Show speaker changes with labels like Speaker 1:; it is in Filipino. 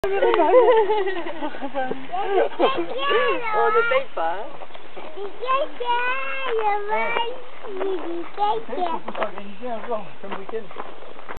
Speaker 1: Oh, the tape pa?
Speaker 2: Bigyan siya, naman. Bigyan siya.